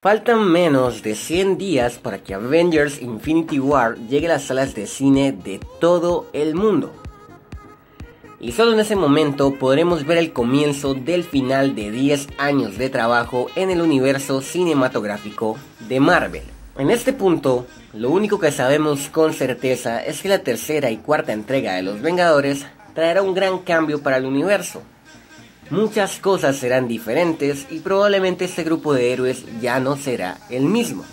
Faltan menos de 100 días para que Avengers Infinity War llegue a las salas de cine de todo el mundo. Y solo en ese momento podremos ver el comienzo del final de 10 años de trabajo en el universo cinematográfico de Marvel. En este punto, lo único que sabemos con certeza es que la tercera y cuarta entrega de Los Vengadores traerá un gran cambio para el universo. Muchas cosas serán diferentes y probablemente este grupo de héroes ya no será el mismo.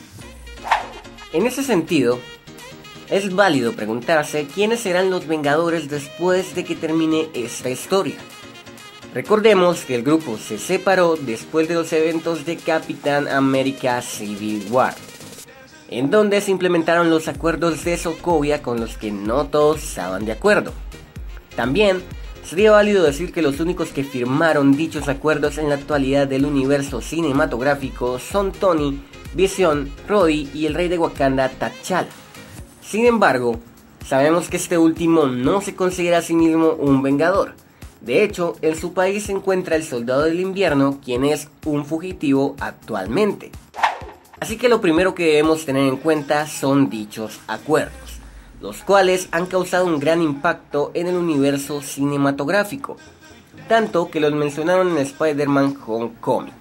En ese sentido, es válido preguntarse quiénes serán los Vengadores después de que termine esta historia. Recordemos que el grupo se separó después de los eventos de Capitán América Civil War, en donde se implementaron los acuerdos de Sokovia con los que no todos estaban de acuerdo. También sería válido decir que los únicos que firmaron dichos acuerdos en la actualidad del universo cinematográfico son Tony, Vision, Rhodey y el rey de Wakanda, T'Challa. Sin embargo, sabemos que este último no se considera a sí mismo un vengador. De hecho, en su país se encuentra el Soldado del Invierno, quien es un fugitivo actualmente. Así que lo primero que debemos tener en cuenta son dichos acuerdos, los cuales han causado un gran impacto en el universo cinematográfico, tanto que los mencionaron en Spider-Man Homecoming.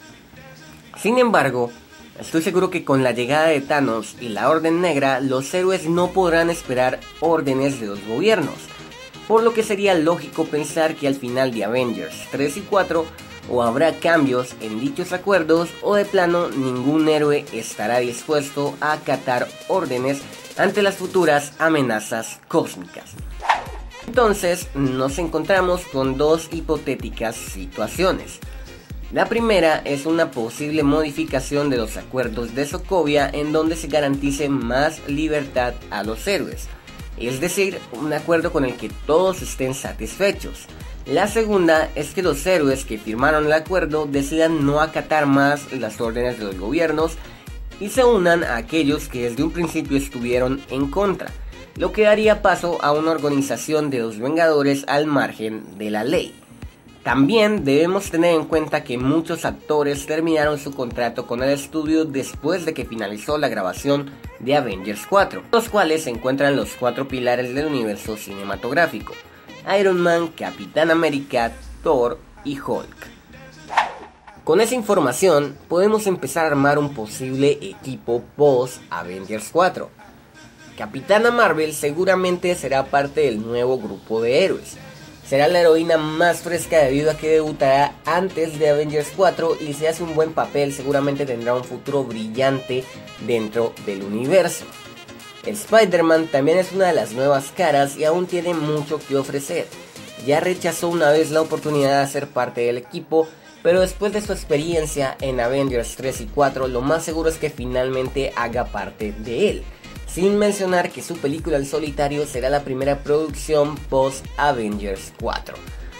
Sin embargo, estoy seguro que con la llegada de Thanos y la Orden Negra, los héroes no podrán esperar órdenes de los gobiernos, por lo que sería lógico pensar que al final de Avengers 3 y 4 o habrá cambios en dichos acuerdos o de plano ningún héroe estará dispuesto a acatar órdenes ante las futuras amenazas cósmicas. Entonces nos encontramos con dos hipotéticas situaciones. La primera es una posible modificación de los acuerdos de Sokovia en donde se garantice más libertad a los héroes, es decir, un acuerdo con el que todos estén satisfechos. La segunda es que los héroes que firmaron el acuerdo decidan no acatar más las órdenes de los gobiernos y se unan a aquellos que desde un principio estuvieron en contra, lo que daría paso a una organización de los Vengadores al margen de la ley. También debemos tener en cuenta que muchos actores terminaron su contrato con el estudio después de que finalizó la grabación de Avengers 4, los cuales se encuentran los cuatro pilares del universo cinematográfico: Iron Man, Capitán América, Thor y Hulk. Con esa información podemos empezar a armar un posible equipo post Avengers 4. Capitana Marvel seguramente será parte del nuevo grupo de héroes. Será la heroína más fresca debido a que debutará antes de Avengers 4 y si hace un buen papel seguramente tendrá un futuro brillante dentro del universo. Spider-Man también es una de las nuevas caras y aún tiene mucho que ofrecer. Ya rechazó una vez la oportunidad de ser parte del equipo, pero después de su experiencia en Avengers 3 y 4 lo más seguro es que finalmente haga parte de él. Sin mencionar que su película en solitario será la primera producción post Avengers 4.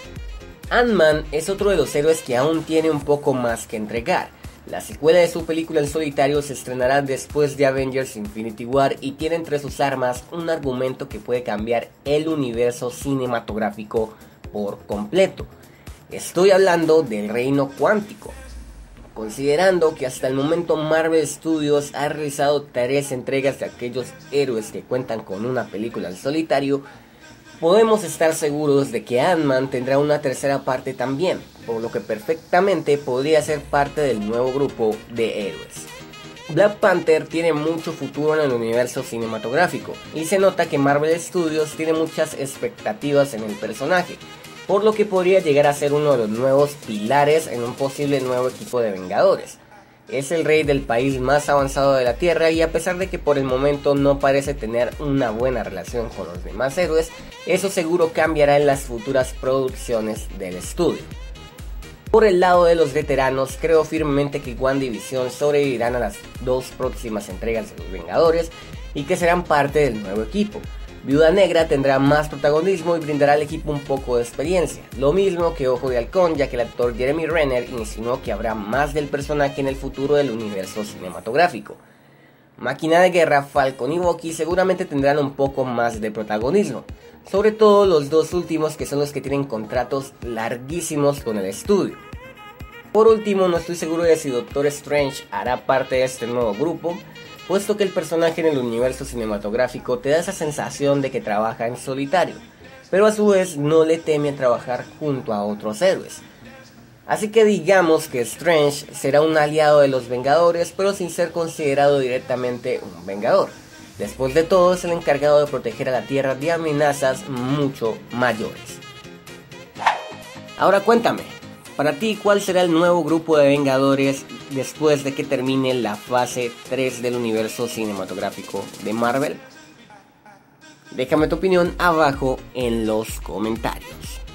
Ant-Man es otro de los héroes que aún tiene un poco más que entregar. La secuela de su película en solitario se estrenará después de Avengers Infinity War y tiene entre sus armas un argumento que puede cambiar el universo cinematográfico por completo. Estoy hablando del reino cuántico. Considerando que hasta el momento Marvel Studios ha realizado 3 entregas de aquellos héroes que cuentan con una película en solitario, podemos estar seguros de que Ant-Man tendrá una tercera parte también, por lo que perfectamente podría ser parte del nuevo grupo de héroes. Black Panther tiene mucho futuro en el universo cinematográfico y se nota que Marvel Studios tiene muchas expectativas en el personaje, por lo que podría llegar a ser uno de los nuevos pilares en un posible nuevo equipo de Vengadores. Es el rey del país más avanzado de la Tierra y a pesar de que por el momento no parece tener una buena relación con los demás héroes, eso seguro cambiará en las futuras producciones del estudio. Por el lado de los veteranos, creo firmemente que WandaVision sobrevivirán a las 2 próximas entregas de los Vengadores y que serán parte del nuevo equipo. Viuda Negra tendrá más protagonismo y brindará al equipo un poco de experiencia, lo mismo que Ojo de Halcón, ya que el actor Jeremy Renner insinuó que habrá más del personaje en el futuro del universo cinematográfico. Máquina de Guerra, Falcon y Bucky seguramente tendrán un poco más de protagonismo, sobre todo los dos últimos que son los que tienen contratos larguísimos con el estudio. Por último, no estoy seguro de si Doctor Strange hará parte de este nuevo grupo, puesto que el personaje en el universo cinematográfico te da esa sensación de que trabaja en solitario, pero a su vez no le teme a trabajar junto a otros héroes. Así que digamos que Strange será un aliado de los Vengadores, pero sin ser considerado directamente un Vengador. Después de todo, es el encargado de proteger a la Tierra de amenazas mucho mayores. Ahora cuéntame, para ti, ¿cuál será el nuevo grupo de Vengadores después de que termine la fase 3 del universo cinematográfico de Marvel? Déjame tu opinión abajo en los comentarios.